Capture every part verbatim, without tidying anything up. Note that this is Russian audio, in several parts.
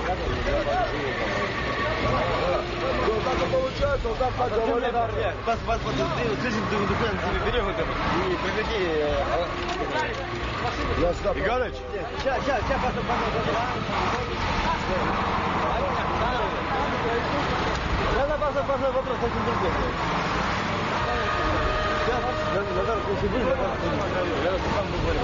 Вот так и получается, вот так как говорят. Пас, пас, пас, слышим, документы берем это и приходи. Я сюда. Игорыч? Сейчас, сейчас, сейчас, пас, пас, надо, пас, пас, вопрос очень другой. Сейчас, Назар, если будет, я сам говорю.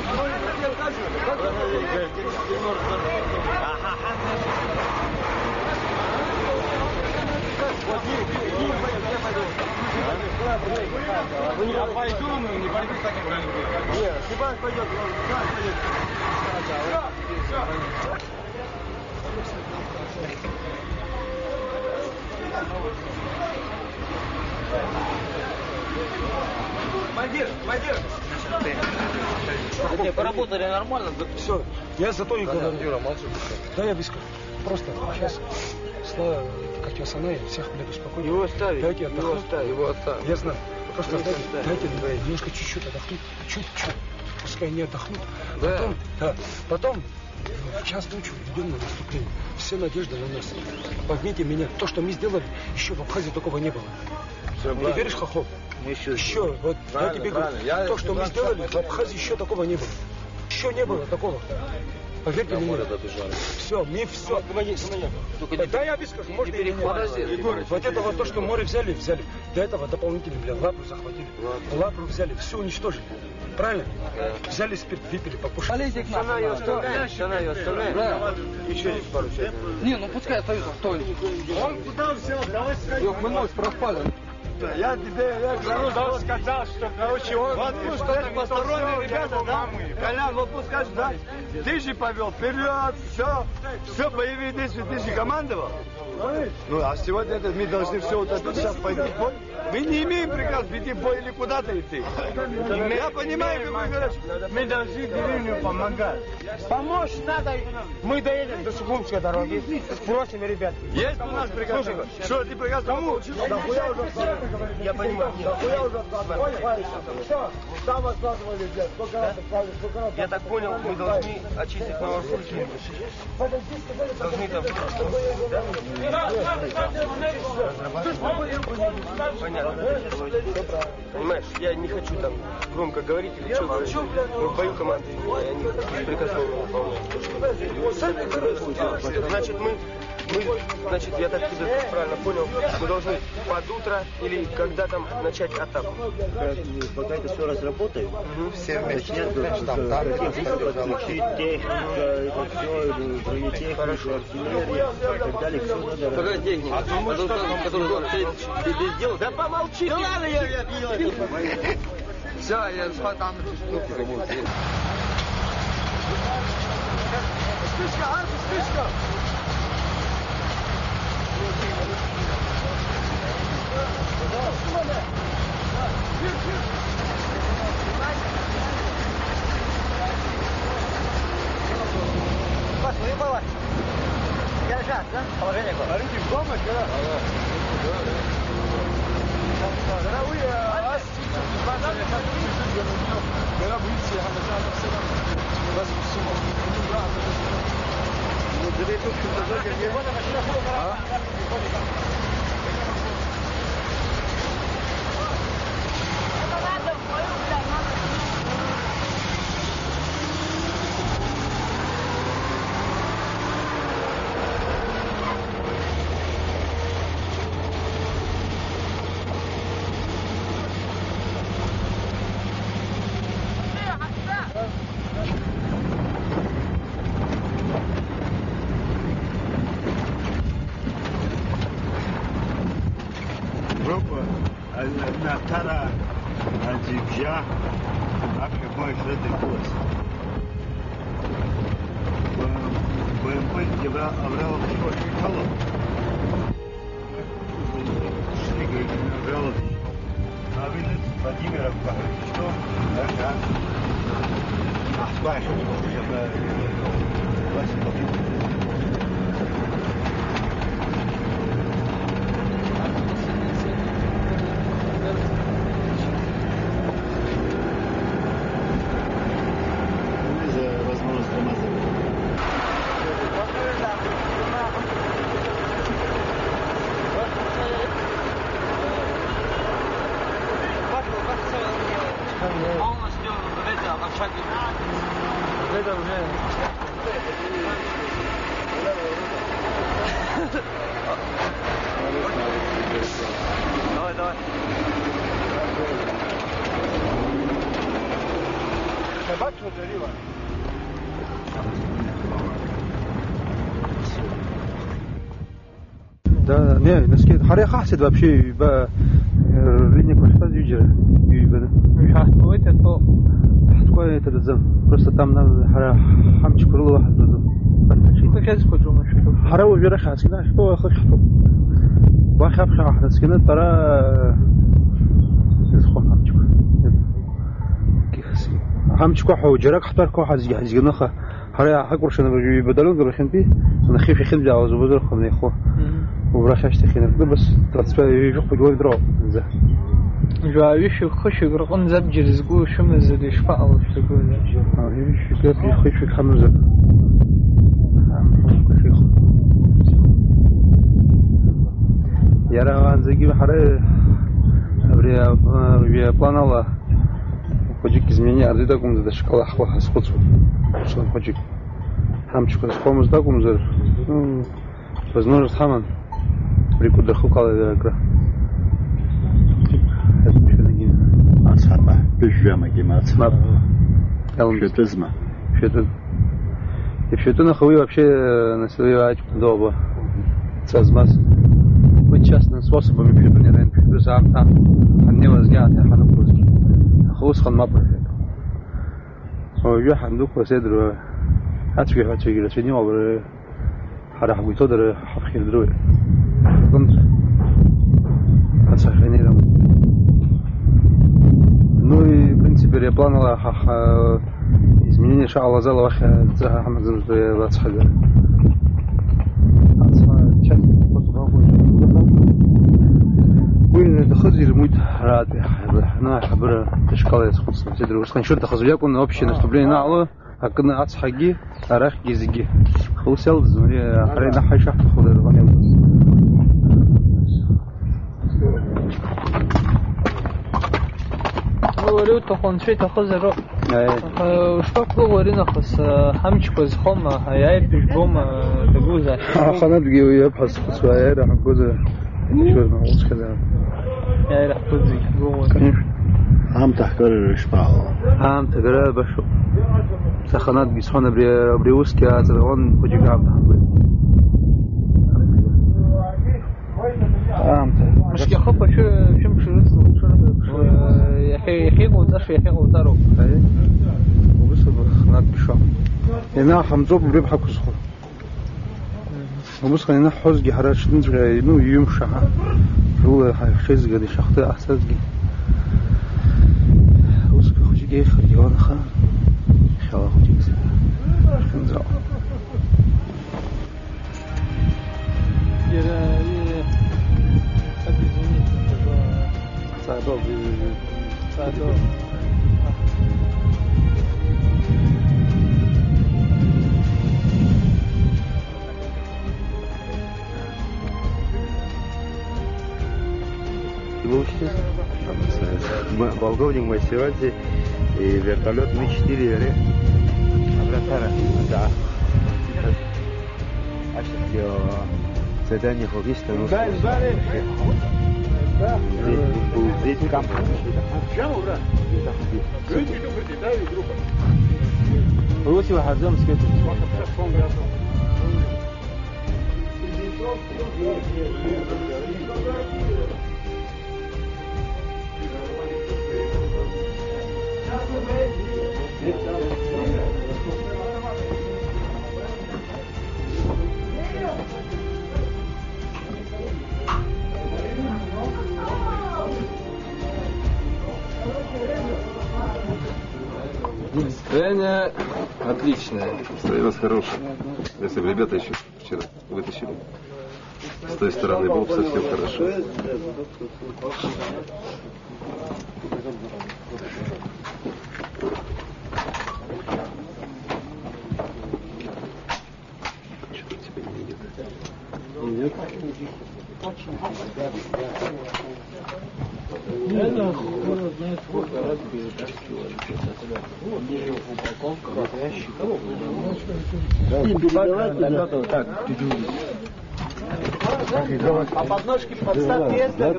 Я пойду, но не пойду с таким правильным. Нет, Степан пойдет, Степан пойдет. Все, все. Командир, командир. Не, поработали нормально. Все, я зато и командира молчу. Да я бесконечно. Просто сейчас, слава, как я санаю, всех, блядь, успокоить. Его оставить, дайте его отдохнуть. оставить, его оставить. Я знаю. Просто Его дайте, оставить. дайте блядь, немножко чуть-чуть отдохнуть. Чуть-чуть. Пускай не отдохнут. Да. Потом, да, потом в час ночи идем на наступление. Все надежды на нас. Поймите меня, то, что мы сделали, еще в Абхазии такого не было. Все, Ты веришь, Хохол? Еще, еще, вот я тебе говорю, я то, что мы сделали, в Абхазии еще такого не было. Еще не было такого. Поверьте мне. Все, мы все. Только да я выскажу, можно и подожди. Вот это вот то, что море взяли, взяли. До этого дополнительно, бля, Лапру захватили. Лапру взяли, все уничтожили. Правильно? Взяли спирт, выпили, покушали. Она ее оставляет, она ее оставляет. Да. Еще есть пару человек. Не, ну пускай остаются в той. Он куда взял? Давай сходи. Мы ночь проспали. Я тебе, я говорю, сказал, что, короче, он... Вот ну что так посторонние ребята, да? Колян, вот пусть скажешь, да? Ты же повел вперед, все, все боевые действия, ты же командовал. Ну, а сегодня это, мы должны все вот это сейчас пойти в бой. Мы не имеем приказ идти в бой или куда-то идти. Я понимаю, как вы говорите, мы должны деревню помогать. Помочь надо. Мы доедем до Сухумской дороги. Спросим ребят. Есть у нас приказ? Слушай, что ты приказ кому? Да хуя уже. Я понимаю. Да хуя уже. Все, там откладывали, блядь. Сколько раз откладывали, сколько раз. Я так понял, мы должны очистить Новосульские. Должны там... Понятно. Понимаешь, я не хочу там громко говорить или что говорить. Мы в бою команды, и они беспрекословно выполняют. Значит, мы, мы, значит, я так тебя правильно понял, мы должны под утро или когда там начать атаку. Пока это все разработает, все начнет включить техника, это все, бронетехника, артиллерия и так далее, все надо. Какая техника? А думаю, что там, который ты сделал? Да помолчи! Да ладно, я объявил. Все, я там штуки забыл. Спичка, Арти, спичка! Пас, выебалась. Держать, да? Положение какое? Арти, в помощь, да? Натара, Антибжа, как мой шредный курс. БМП, где Авралов Шварцвалов. Шли, говорит, Авралов. А вы Владимиров, что? Ага. А, спрашиваю, чтобы вас победить. уже. Давай, давай. Бачу, жарила. Да, не, наски, харе хасид вообще, ба, линия квартал юджера, юджера. Что это то? Такое это зам, просто там на хара хамч курло хазбазу. Как я скажу, что? Хара уверен хасина, что хочу. Бахаб хахна скина тара, изхон хамчку. كيخسي همچ كو جرك اختار كو حز حزينخه هرا حق ورشنا بدلون قبل خنتي انا خيف خل جاوز وبدر خمني خو وبرشاش تخينا بس تصفى يجوق بجوي درو زه جاويش خوش يقرقون زب جرزقو شو مزد يشفع او تقول اه يش كيف يخش خمسه يرى وان زغي حره ابريا بيا планала Ходжик изменения ардида гумза да шкала хва хасхуцу. Что ходжик? Хамчку схомус да гумза. Ну, возможность хаман. Прикуда хукала веракра. Это еще не гин. Ацхама. Бежама гимац. Мап. Элм. Шетезма. Шетун. И шетун ахуй вообще на свою ачку доба. Цазмас. Быть частным способом шетун не рен. Шетун сам там. Он не возгнят, я хану пузки. خوص خن مبر او یه هندوق وسید رو هات فيه هات فيه لسنی مبر هر حبی تو داره حفخیر دروه كنت هتسخني لهم ну и в принципе я планировал изменение шала зала واخا زها محمد زمزوي واتصحى اتصحى чат وين تخزي الموت راد احنا حبر تشكال يسخص تدري وش كان شرطه خزي يكون общее наступление на الله هكذا اتصحى арах гизиги خلصل زوري حرينا حيشه خذ الغنيم ولو تكون شيء تخزر что говорит خص همچ كوز خم هياي بيجوم تجوزا خلنا بيجي يبحث في سوايا راح نجوز شو نقول كذا يا راح تجي جوه هم تحكر شباو هم تقرا بشو سخنات بيسخن بري بريوس كي ازرون بوجي قام هم مش كي خب شو شو مش شو يا اخي يا اخي قوتاش يا اخي قوتارو اي وبس خنات بشو هنا حمزوب بريبحك وسخن وبس خلينا حوزجي حراش نجي نو يمشى هو حيخزج دي شخطه احساسجي وسك خوجي خريون خا خلا خوجي خنزا يا يا صادو صادو Полковник Мастерати и вертолет Ми четыре Абратара. Да. А что задание хоббиста? Да, сзади. Да. Здесь камп. Чему, брат? Крытичка прилетает группа. روسي وحزام سكتوا Настроение отличное. Настроение у нас хорошее. Если бы ребята еще вчера вытащили. С той стороны было бы совсем хорошо. Что-то тебя не видит. Нет? А подножки подставь есть? Да,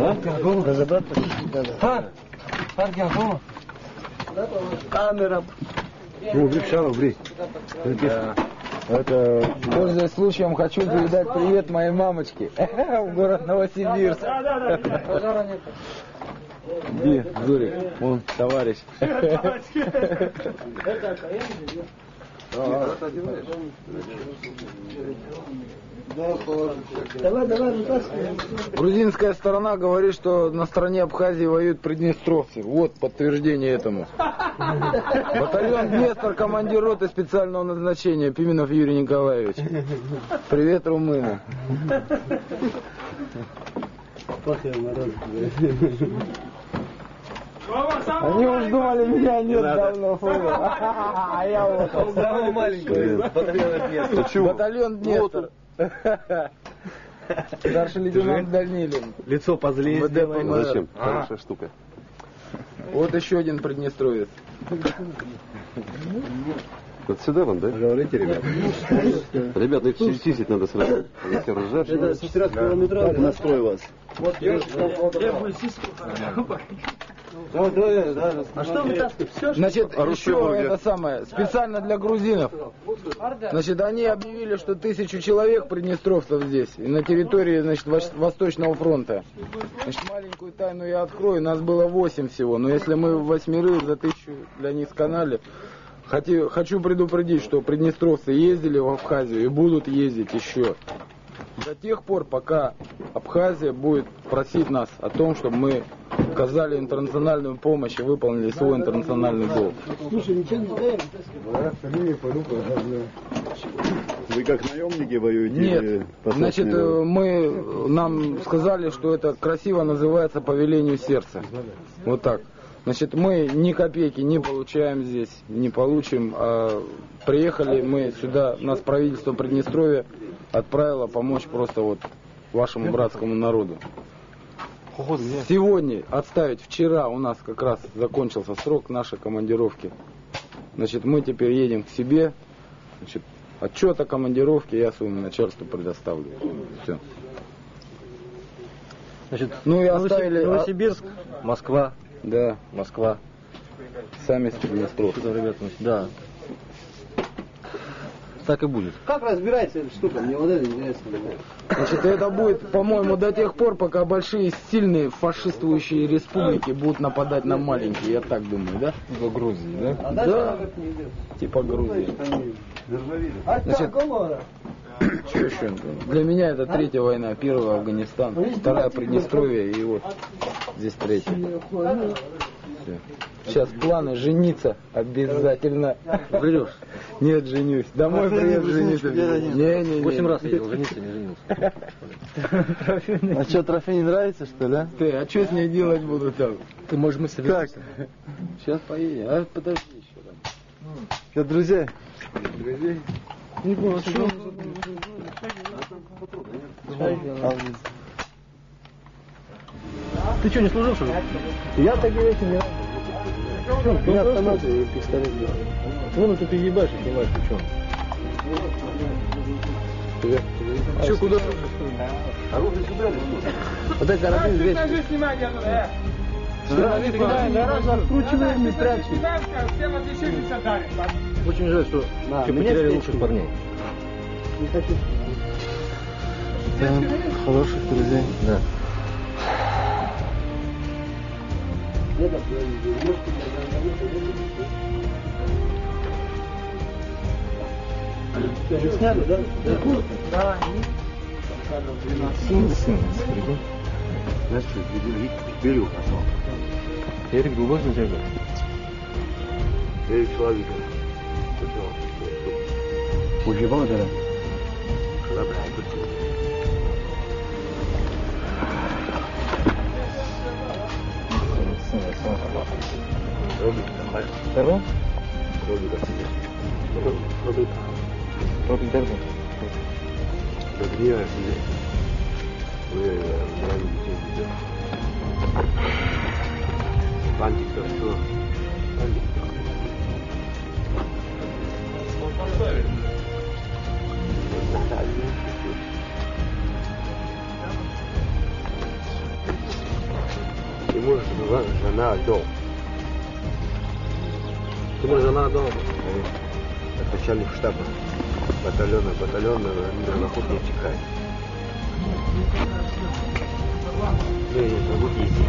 да. Камера. Ну, Гребшанов, бри. Это, пользуясь случаем, хочу передать привет моей мамочке в город Новосибирск. Где, Зурик? Он товарищ. Давай, давай, Грузинская сторона говорит, что на стороне Абхазии воюют приднестровцы. Вот подтверждение этому. Батальон Днестр, командир роты специального назначения, Пименов Юрий Николаевич. Привет, румыны. Они уж думали, меня нет давно. А я вот. Самый маленький. Батальон Днестр. Старший лейтенант Данилин. Лицо позлее сделаем. Зачем? Хорошая штука. Вот еще один приднестровец. Вот сюда вам, да? Говорите, ребят. Ребят, их чистить надо сразу. Если ржавчина. Это четырнадцать километров настрой вас. Вот а что вытаскивать? Все, Значит, еще это самое, специально для грузинов. Значит, они объявили, что тысячу человек приднестровцев здесь, и на территории, значит, Восточного фронта. Значит, маленькую тайну я открою, нас было восемь всего, но если мы восьмерых за тысячу для них сканали, хочу, хочу предупредить, что приднестровцы ездили в Абхазию и будут ездить еще. До тех пор, пока Абхазия будет просить нас о том, чтобы мы оказали интернациональную помощь и выполнили свой интернациональный долг. Слушай, ничего не знаем. Вы как наемники воюете? Нет, значит, мы, нам сказали, что это красиво называется по велению сердца. Вот так. Значит, мы ни копейки не получаем здесь, не получим. А приехали мы сюда, нас правительство Приднестровья отправило помочь просто вот вашему братскому народу. Сегодня отставить, вчера у нас как раз закончился срок нашей командировки. Значит, мы теперь едем к себе. Значит, отчет о командировке я своему начальству предоставлю. Все. Значит, ну и оставили... Новосибирск, Москва. Да. Москва. Сами с Приднестровья. Ребята, да. Так и будет. Как разбирается эта штука? Мне вот это интересно. Значит, это будет, по-моему, до тех пор, пока большие сильные фашистующие республики будут нападать на маленькие, я так думаю, да? Типа Грузии, да? Да, типа Грузии. Значит, что еще? Для меня это третья война. Первая Афганистан, вторая Приднестровье и вот здесь третья. Все. Сейчас планы жениться обязательно. Врешь? Нет, женюсь. Домой приеду, жениться. Не, не, не. Восемь раз ездил, жениться, не женился. А что, трофей не нравится, что ли, а? Ты, а что с ней делать буду там? Ты можешь мы собираемся. Как? Сейчас поедем. А подожди еще там. Что, друзья? Друзей? Не понял, что? Ты что, не служил, что ли? Я такие вещи не... У меня автомат и пистолет. Вон это ты ебашь и снимаешь, ты что? А что, куда? Оружие сюда или что? Вот эти карабин двести. Покажи, снимай, я туда. Гараж откручиваем и прячем. Всем отличительница дарит. Очень жаль, что что потеряли лучших парней. Не хочу. Хороших друзей. Да. Сняли, да? Да. Сын, сын, прикинь. Знаешь, что, берег пошел. Эрик глубоко на тебя? Берег человека. Уживал, да? Второй? Робин Дерби. Добрее, вы нравитесь детей. Бандитов, что? Бандитов. Тимур, жена дом. Тимур, жена дома. Это начальник штаба батальона, батальона мирноход не текает. Ну, я могу ездить.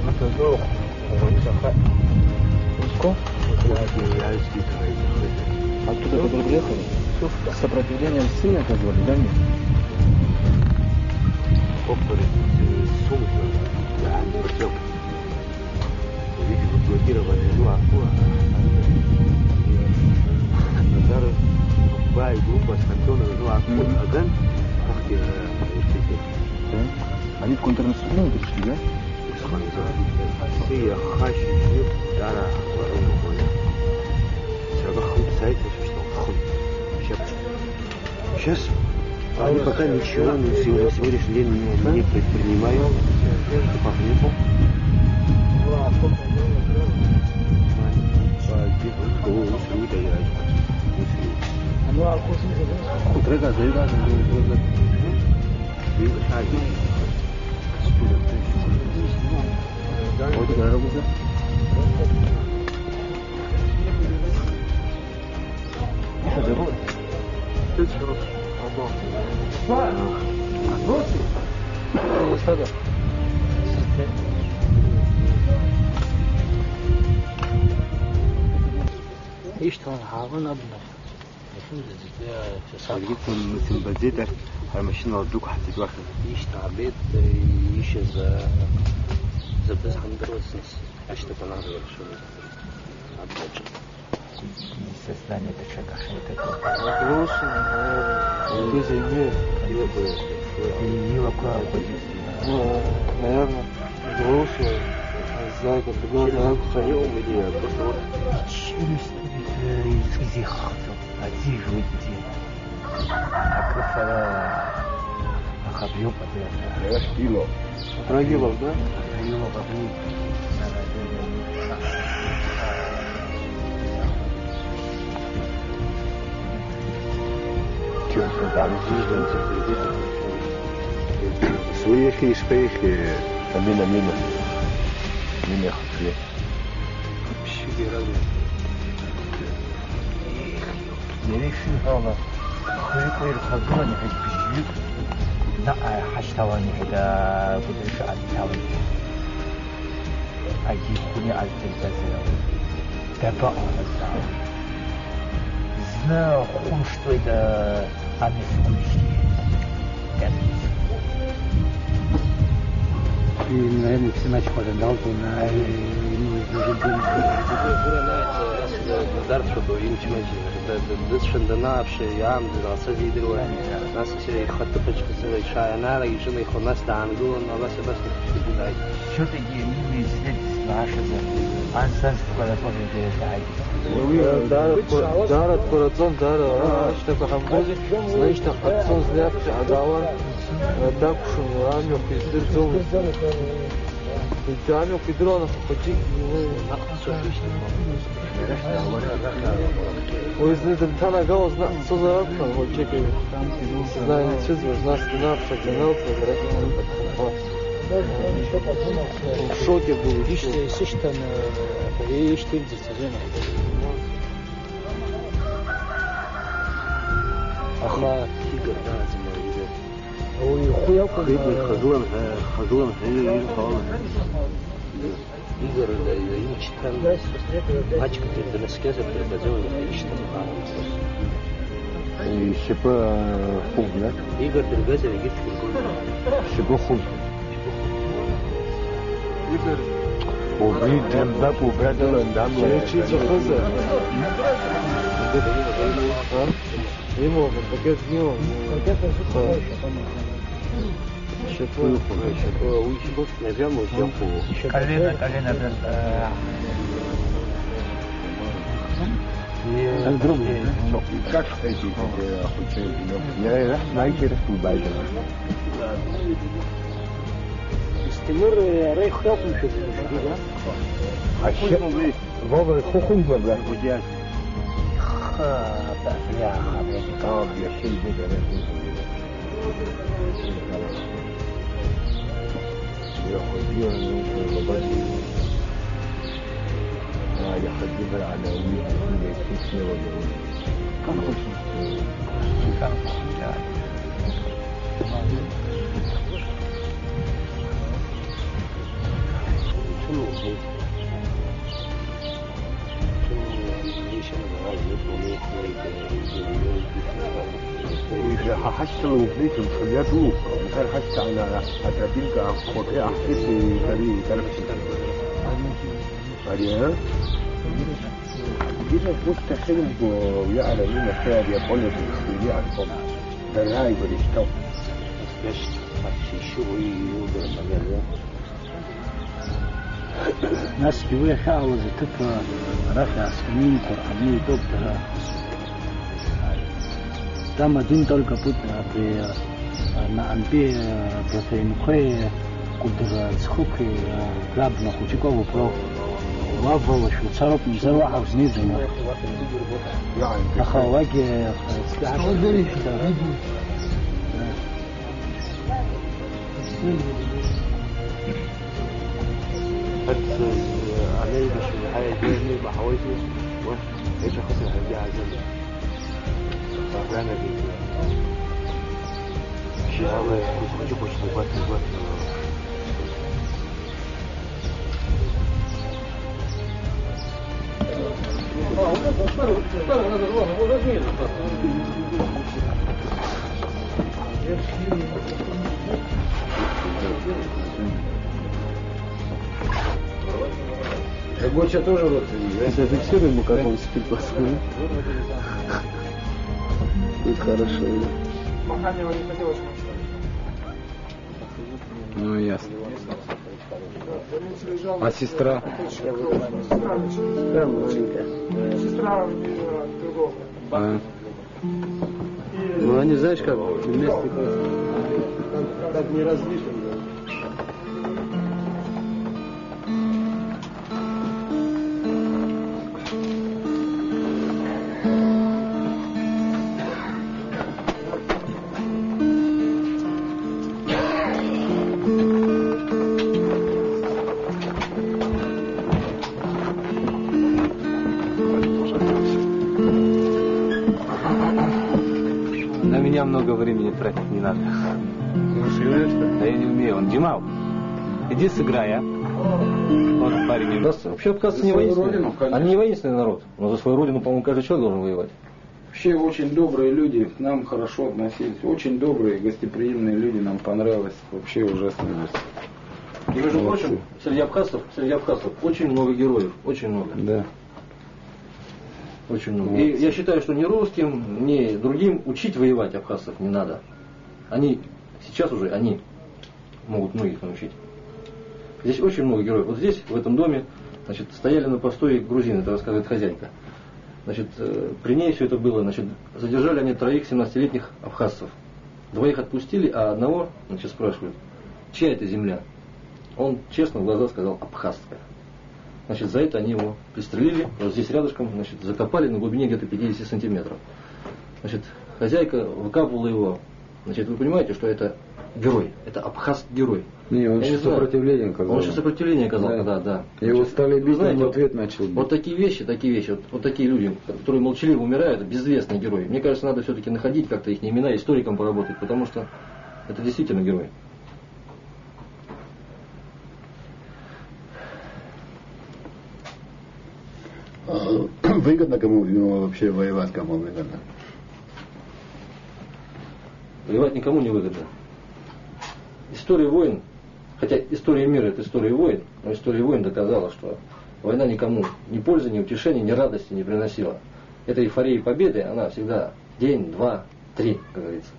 Оттуда, которые приехали? Сопротивление сильно оказывали, да, нет? Опоры, сумка, да, протек. Видимо, блокировали, ну, опора. Назар, Бай, группа, Скантонова, ну, опора, Аган, ах ты, Да? Они в контрнаступление пришли, да? Россия, Хащи, Дара, Сейчас они пока ничего на сегодняшний день не, не предпринимают. Похлебу. Кутрека, заега, 어디 가라고 보세요? يشتغل حاضن أبنى صديقكم مثل بزيدة المشينا ردوك حتى تواخد يشتغل بيت يشز زبز حمدر وسنس أشتغل على شو عبد создание человека, что это вопросы, наверное, без имеет и его право. Ну, наверное, взрослые, зайка, другой, наверное, просто вот челюсть из их одежды, а кафе, а хабью подряд. Кило. Прогилов, да? Прогилов, прогилов. Своих спейхи, амина мина, мина хлеб. Я решил, правда, хуй-хуй разговаривать, не хочу пищу. Да, хаштавани, это будешь отталить. А есть хуйня альтернатива. Добро отталить. Знаю, что это амнистия. И, наверное, все начали подал, то на ему нужен день. دار شو يمشي ماشي ده شندنا بشي عام ده صدي دلوقتي ناس شيء يخطط في شيء أنا لا يجون يخون ناس تعملون بس بس في البداية شو تجي مين يزيد عشرة عن سنة ولا فوق الجاي دارت كرتون دار اشتكى حمودي знаешь так отцом злявший адавар так что рамё пиздир зум Дами кидронов почти Ой, знает, тана гаус на созарапка, вот чекай. Знаю, не чувствую, знаю, спина обшатинался, в шоке был. İşte sıçtan işte dizeceğim. Aha, tiger lazım öyle. Oy, kuya kuya. Хазуан, хазуан, хазуан, хазуан. Игорь, да, имчитан. Мачка, ты да наскеза предозёл, ишта. И шипа хуг, да? Игорь Дергазев, Игорь Фигур. Шипа хуг. Игорь. Убить джемда, убрать ландам. Чечица хаза. Не могу, пакет не могу. Шипа хуг, шипа уйчиков, навямо, шипа. Колено, колено, Как эти я знаете, что Байден. Тимур рейх хапнул что-то, да? А что вы? Вова, хухун вы, да? Ха, да, я хапнул. А, я сильно говорю. Я ходил, ну, лобали. А, я ходил, على وجهي мне кисло было. Как очень? Как да. إذا حشت وبنيت الخليات مثال حشت على أترابيلك خطئ أحسس فريق ثلاثة فريق إذا كنت حلم ويعلم من الخير يقول لك الخيرية عن الفضل ده الهاي بالاشتوى ناس جوية شعوة زتفة رفع سنين قرآنية دوبتها داما دين دولك بودها نعم بي بفين خوي قدر تسخوكي لاب نخوشيكو وبرو وابا وشو تصرف نزار واحد وزنيزنا أخواجي سلاح بس عليه مش الحياة الجاية بحواسه وايش خسر هرجع جنبه فأنا دي شيء هذا كنت كنت كنت بس بس Гоча тоже родственник, да? Зафиксируем, как он спит, посмотрим. Тут хорошо. Ну ясно. А сестра? Сестра другого. А. Ну они, знаешь, как вместе так не различен. На меня много времени тратить не надо. Да я не умею, он Димал. Иди сыграй, а? Он парень. Вообще абхазцы не воинственные. Они не воинственный народ. Но за свою родину, по-моему, каждый человек должен воевать. Вообще очень добрые люди, к нам хорошо относились. Очень добрые, гостеприимные люди, нам понравилось. Вообще ужасно. И, между прочим, среди абхазцев, среди абхазцев очень много героев. Очень много. Да. Очень много. И я считаю, что ни русским, ни другим учить воевать абхазцев не надо. Они, сейчас уже они могут многих научить. Здесь очень много героев. Вот здесь, в этом доме, значит, стояли на постое грузины, это рассказывает хозяйка. Значит, при ней все это было. Значит, задержали они троих семнадцатилетних абхазцев. Двоих отпустили, а одного, значит, спрашивают, чья это земля? Он честно в глаза сказал, абхазская. Значит, за это они его пристрелили, вот здесь рядышком, значит, закопали на глубине где-то пятьдесят сантиметров. Значит, хозяйка выкапывала его. Значит, вы понимаете, что это герой, это абхаз-герой. Не, он еще сопротивление оказал. Он еще сопротивление оказал, да, да. да. Его Значит, стали бить, знаете, он в ответ начал бить. Вот такие вещи, такие вещи, вот, вот такие люди, которые молчаливо умирают, безвестные герои. Мне кажется, надо все-таки находить как-то их имена, историкам поработать, потому что это действительно герои. Выгодно кому ну, вообще воевать, кому выгодно? Воевать никому не выгодно. История войн, хотя история мира это история войн, но история войн доказала, что война никому ни пользы, ни утешения, ни радости не приносила. Эта эйфория победы, она всегда день, два, три, как говорится.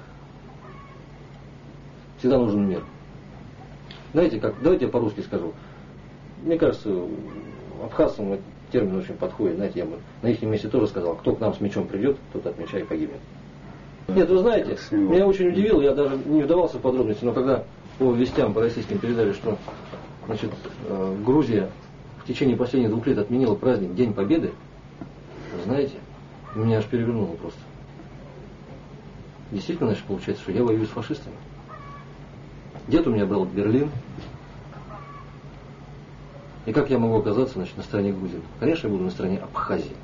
Всегда нужен мир. Знаете, как, давайте я по-русски скажу. Мне кажется, абхазцам термин очень подходит, знаете, я бы на их месте тоже сказал, кто к нам с мечом придет, тот от меча и погибнет. Нет, вы знаете, меня очень удивило, я даже не вдавался в подробности, но когда по вестям, по российским передали, что значит, Грузия в течение последних двух лет отменила праздник День Победы, вы знаете, меня аж перевернуло просто. Действительно, значит, получается, что я воюю с фашистами. Дед у меня был Берлин. И как я могу оказаться, значит, на стороне Грузии? Конечно, я буду на стороне Абхазии.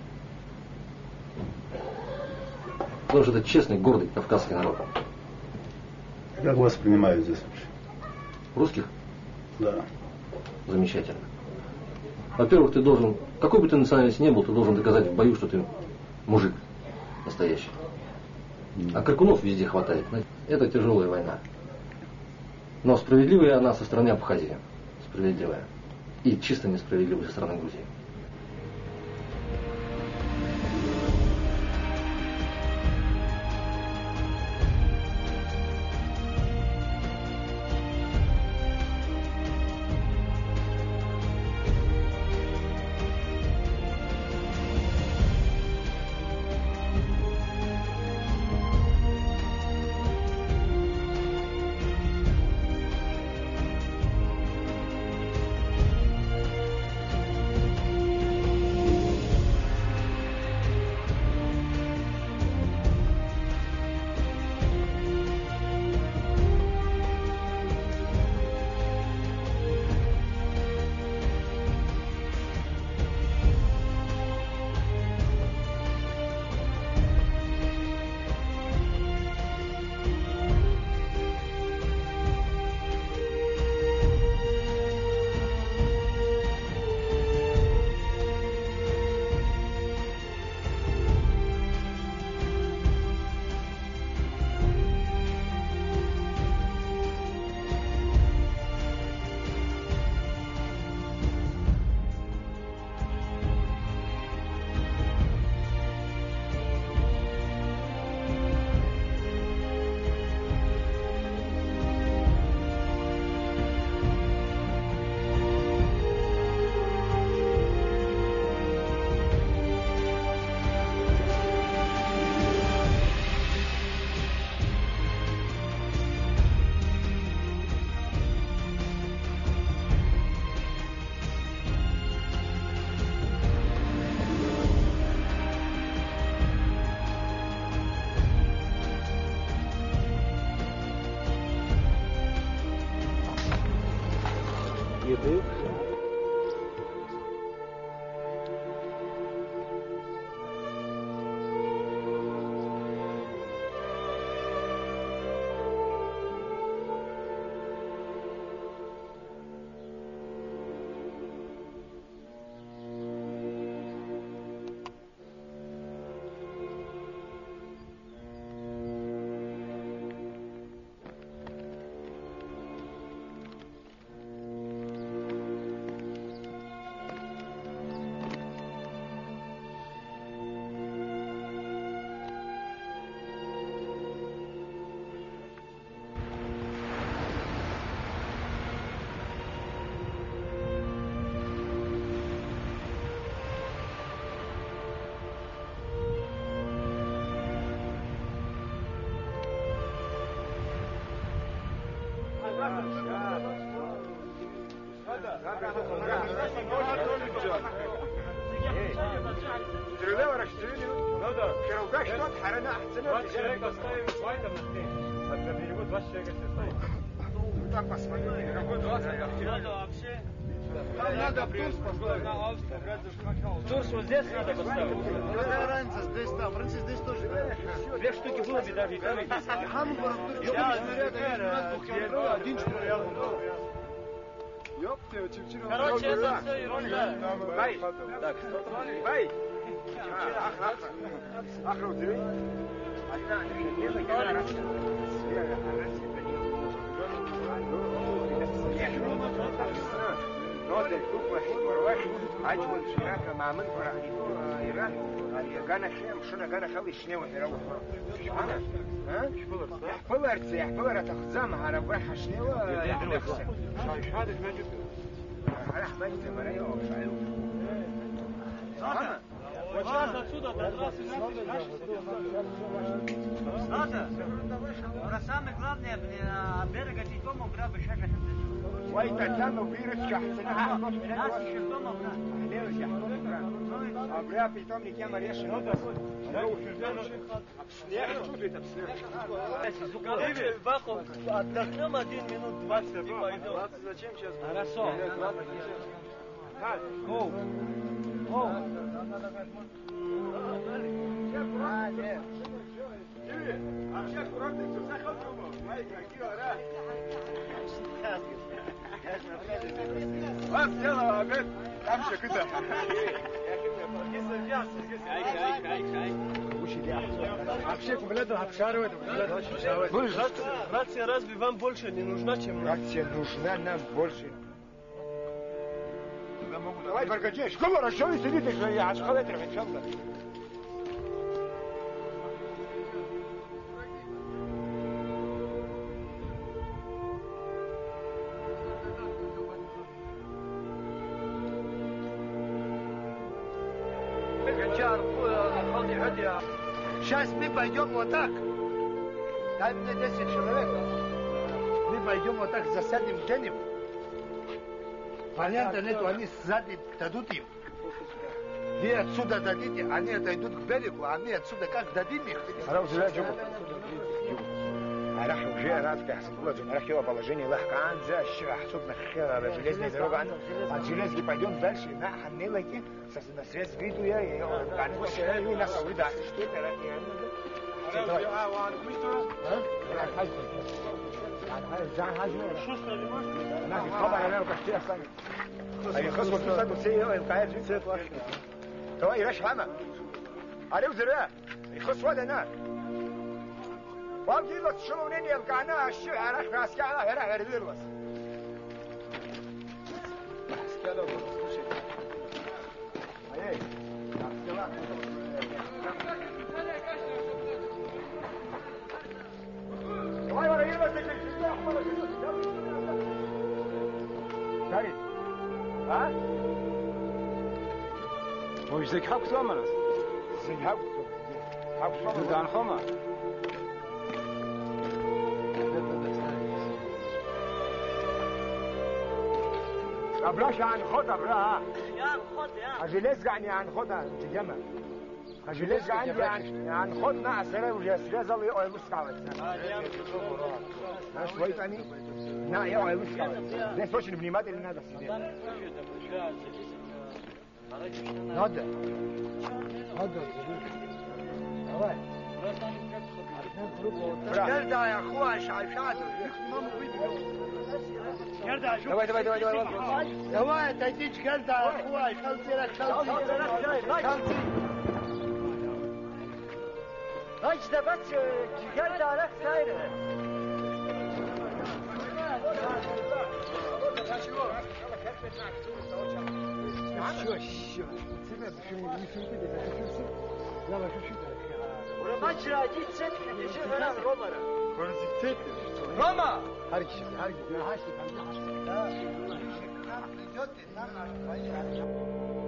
Потому что это честный, гордый кавказский народ. Как вас принимают здесь вообще? Русских? Да. Замечательно. Во-первых, ты должен, какой бы ты национальности ни был, ты должен доказать в бою, что ты мужик настоящий. А крикунов везде хватает. Это тяжелая война. Но справедливая она со стороны Абхазии. Справедливая. И чисто несправедливая со стороны Грузии. Еды. Турс вот здесь надо поставить. Какая разница, здесь там, Франциск здесь тоже. Две штуки было бы даже. Хамбург, один Короче, это все ерунда. Бай. Так. Бай. Ахру, ты? نودي كوك وحيد مرواش عجول شراكة مع من فرع إيران قانا خيام شنا قانا خلي شنو يروح أنا ها يحفلر يحفلر تخزام على بروح شنو يحفلر هذا ما جبته أنا حملت مريء Надо. Вот сейчас отсюда до вас и надо. Но самое главное, берега Титома, грабы шашка. Ой, Татьяна, выручка. Нас Титома, Лео, я а бля, питомник я марешин. Снег чувствует, снег. Отдохнем один минут двадцать и пойдем. Зачем сейчас? Хорошо. Гоу. Гоу. А, нет. А все аккуратно, все заходимо. Майка, килора. Вас дело, обед. Там же куда? Вообще, блядь, обшаривает. Рация разве вам больше не нужна, чем нам? Рация нужна нам больше. Давай, Баргачевич, кому расчет сидите, что я аж холодный, в чем-то. Сейчас мы пойдем вот так. Дай мне десять человек. Мы пойдем вот так, засадим где-нибудь. Варианта нету, они сзади дадут им. Вы отсюда дадите, они отойдут к берегу, а мы отсюда как дадим их? راح وجاء ناس كحسبوا لهم راح يوا положение легко عن за حسبنا خير железная дорога а железки пойдем дальше на ханелки со на связь виду я я يعني مش هي ناس اوريد что это راح يعني طبعا انا كشتي اصلا اي خصم تصدق سي هو القاعد في سيت واحد تو ايش حما عليه وزراء يخص ولا هناك وابدي بس شو منين يلقانا الشيء راح راسك على هنا غير ذي بس اي واي ورا يبغى تجي احمر كاري ها هو يزيك حق سوامرس زين حق حق سوامرس عن خما ابراش عن خد ابرا يا خد يا اجلس يعني عن خدها تجمع اجلس عندي عن عن خد مع سلام وجاسر زل يا مسكعه انا شوي ثاني لا يا مسكعه ليش وش ابن مات اللي هذا سيدي هذا هذا جلدة يا اخوان شعشعته جلدة شوف دواي دواي دواي دواي دواي تجيج جلدة يا اخوان خلصي لك خلصي هجده بس جلدة لك سايرة شو شو سبب شو يسوي كده يلا شوف شو مجرى جيت ست تشوف انا روما كونسيت روما هرج هرج هرج